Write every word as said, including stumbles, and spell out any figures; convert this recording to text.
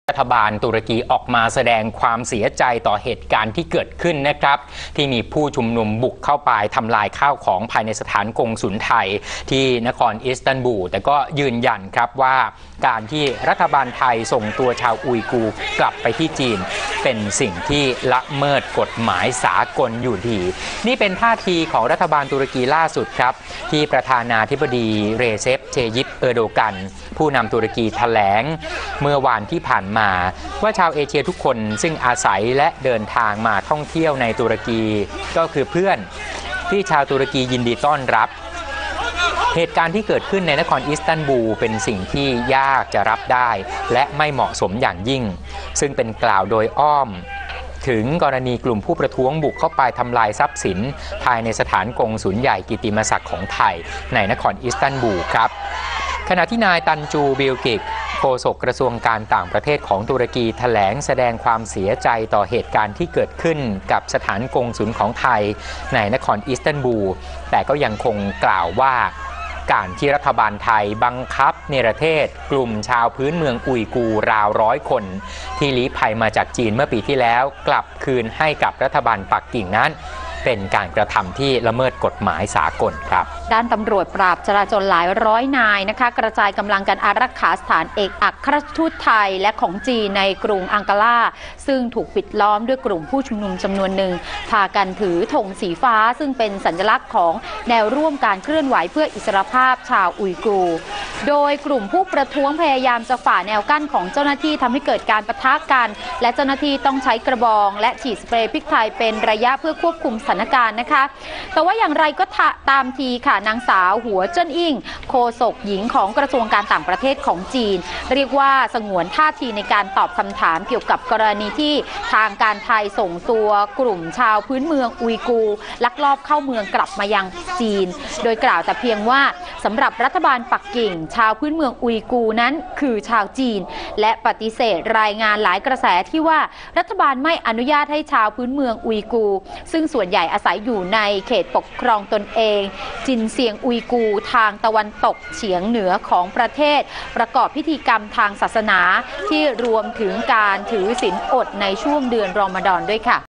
รัฐบาลตุรกีออกมาแสดงความเสียใจต่อเหตุการณ์ที่เกิดขึ้นนะครับที่มีผู้ชุมนุมบุกเข้าไปทำลายข้าวของภายในสถานกงสุลไทยที่นครอิสตันบูลแต่ก็ยืนยันครับว่าการที่รัฐบาลไทยส่งตัวชาวอุยกูร์กลับไปที่จีนเป็นสิ่งที่ละเมิดกฎหมายสากลอยู่ดีนี่เป็นท่าทีของรัฐบาลตุรกีล่าสุดครับที่ประธานาธิบดีเรเซป เทยิป เออร์โดกันผู้นำตุรกีแถลงเมื่อวานที่ผ่านมาว่าชาวเอเชียทุกคนซึ่งอาศัยและเดินทางมาท่องเที่ยวในตุรกีก็คือเพื่อนที่ชาวตุรกียินดีต้อนรับเหตุการณ์ที่เกิดขึ้นในนครอิสตันบูลเป็นสิ่งที่ยากจะรับได้และไม่เหมาะสมอย่างยิ่งซึ่งเป็นกล่าวโดยอ้อมถึงกรณีกลุ่มผู้ประท้วงบุกเข้าไปทำลายทรัพย์สินภายในสถานกงสุลใหญ่กิตติมศักดิ์ของไทยในนครอิสตันบูลครับขณะที่นายตันจูบิลกิกโฆษกกระทรวงการต่างประเทศของตุรกีแถลงแสดงความเสียใจต่อเหตุการณ์ที่เกิดขึ้นกับสถานกงสุลของไทยในนครอิสตันบูลแต่ก็ยังคงกล่าวว่าการที่รัฐบาลไทยบังคับเนรเทศกลุ่มชาวพื้นเมืองอุยกูร์ราวร้อยคนที่ลี้ภัยมาจากจีนเมื่อปีที่แล้วกลับคืนให้กับรัฐบาลปักกิ่งนั้นเป็นการกระทำที่ละเมิดกฎหมายสากลครับด้านตำรวจปราบจราจรหลายร้อยนายนะคะกระจายกำลังกันอารักขาสถานเอกอัครราชทูตไทยและของจีนในกรุงอังการาซึ่งถูกปิดล้อมด้วยกลุ่มผู้ชุมนุมจำนวนหนึ่งพากันถือธงสีฟ้าซึ่งเป็นสัญลักษณ์ของแนวร่วมการเคลื่อนไหวเพื่ออิสรภาพชาวอุยกูร์โดยกลุ่มผู้ประท้วงพยายามจะฝ่าแนวกั้นของเจ้าหน้าที่ทำให้เกิดการปะทะกันและเจ้าหน้าที่ต้องใช้กระบองและฉีดสเปรย์พริกไทยเป็นระยะเพื่อควบคุมสถานการณ์นะคะแต่ว่าอย่างไรก็ตามทีค่ะนางสาวหัวเจิ้นอิ่งโฆษกหญิงของกระทรวงการต่างประเทศของจีนเรียกว่าสงวนท่าทีในการตอบคำถามเกี่ยวกับกรณีที่ทางการไทยส่งตัวกลุ่มชาวพื้นเมืองอุยกูร์ลักลอบเข้าเมืองกลับมายังจีนโดยกล่าวแต่เพียงว่าสำหรับรัฐบาลปักกิ่งชาวพื้นเมืองอุยกูร์นั้นคือชาวจีนและปฏิเสธรายงานหลายกระแสที่ว่ารัฐบาลไม่อนุญาตให้ชาวพื้นเมืองอุยกูร์ซึ่งส่วนใหญ่อาศัยอยู่ในเขตปกครองตนเองจินเซียงอุยกูร์ทางตะวันตกเฉียงเหนือของประเทศประกอบพิธีกรรมทางศาสนาที่รวมถึงการถือศีลอดในช่วงเดือนรอมฎอนด้วยค่ะ